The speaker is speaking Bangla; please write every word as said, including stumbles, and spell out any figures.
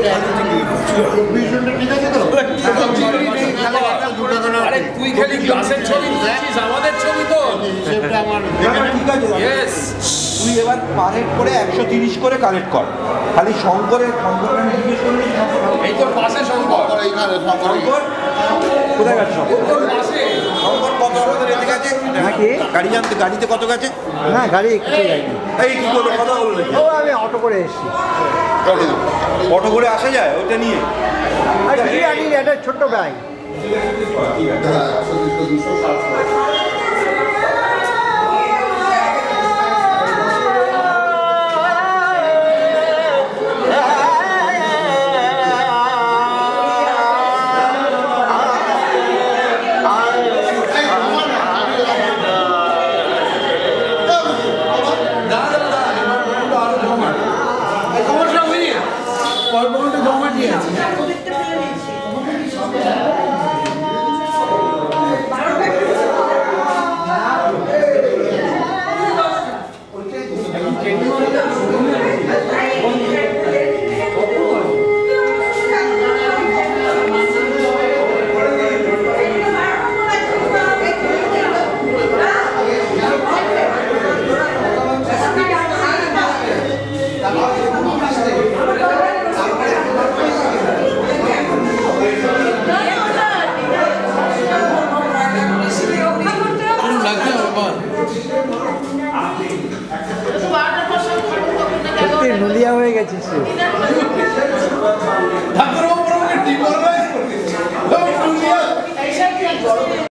তুই খালি গ্লাসের ছবি নিচ্ছিস, আমাদের ছবি তো তুই এবার পার হেড করে একশো তিরিশ করে কালেক্ট কর। খালি শঙ্করের শঙ্কর এই তোর পাশে শঙ্কর, শঙ্কর কোথায় গেছে? শঙ্কর কত রেতে গেছে নাকি? গাড়ি জানতে গাড়িতে কত গেছে? না গাড়ি কিছু যায়নি। এই কি করলো কথা হলো নাকি? ও আমি অটো করে এসেছি। অটো করে আসা যায় ওটা নিয়ে? আর কি আনি একটা ছোট্ট ব্যাগ। জমা দিয়ে নুলিয়া হয়ে গেছিস।